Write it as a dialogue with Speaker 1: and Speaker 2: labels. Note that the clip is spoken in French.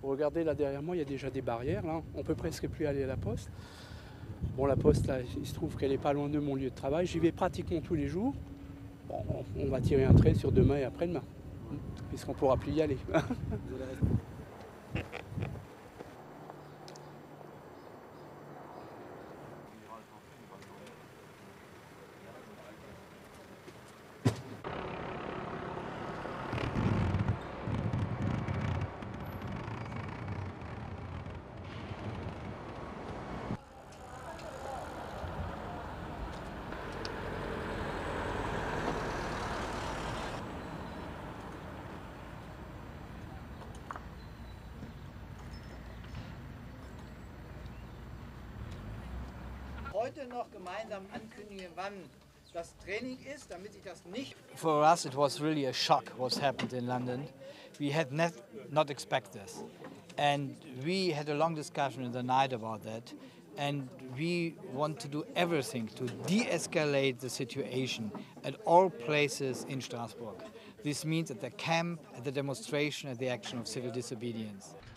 Speaker 1: Regardez là derrière moi, il y a déjà des barrières. Là. On peut presque plus aller à la poste. Bon, la poste, là, il se trouve qu'elle n'est pas loin de mon lieu de travail. J'y vais pratiquement tous les jours. Bon, on va tirer un trait sur demain et après-demain, puisqu'on ne pourra plus y aller.
Speaker 2: Heute noch gemeinsam ankündigen, wann das Training ist, damit ich das nicht.
Speaker 3: For us, it was really a shock what's happened in London. We had not expected this, and we had a long discussion in the night about that. And we want to do everything to de-escalate the situation at all places in Strasbourg. This means at the camp, at the demonstration, at the action of civil disobedience.